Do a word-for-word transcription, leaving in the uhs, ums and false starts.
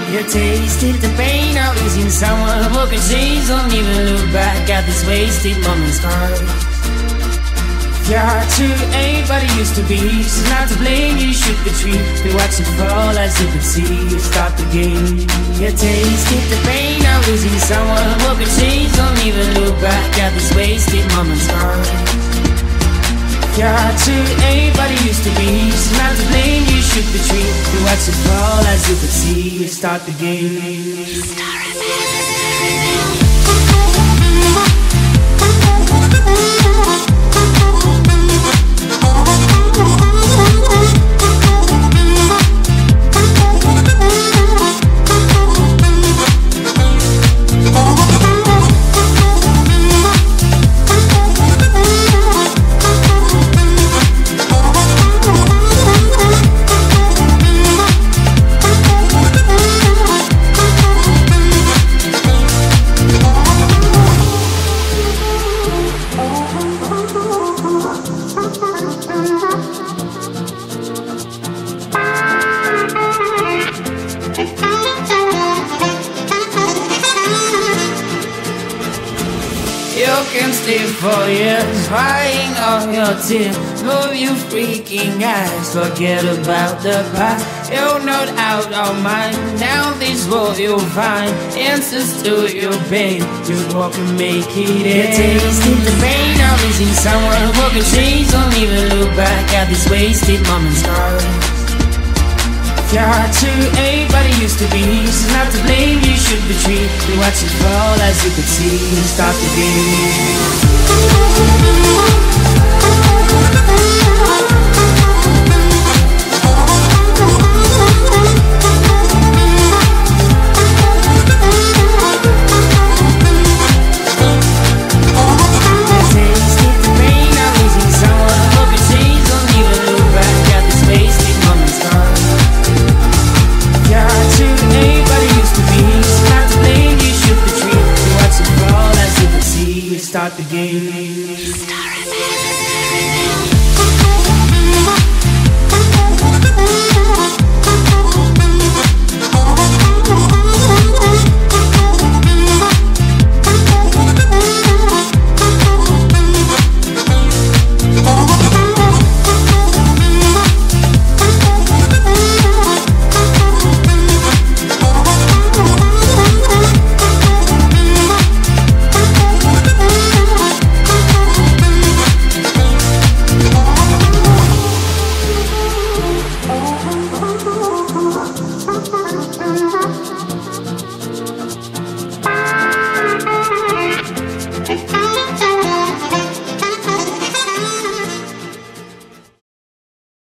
You tasted the pain of losing someone who could change. Don't even look back at this wasted moment's gone. Your heart too ain't what it used to be. She's not to blame, you should be treated. We watch it fall as you could see. You start the game. You tasted the pain of losing someone who could change. Don't even look back at this wasted moment's gone. Your heart too ain't what it used to be. She's not to blame, you should be treated. We watch it fall as you could see. You start the game. You can stay for years, crying all your tears. Move you freaking eyes, forget about the past. You're not out of mind, now this world you'll find answers to your pain. You walk and make it end. You tasted the pain of losing someone who can change. Don't even look back at this wasted moment's gone. Your heart too ain't what it used to be. She's not to blame, you should be treated. We watch it fall as you could see. Start the Start the game.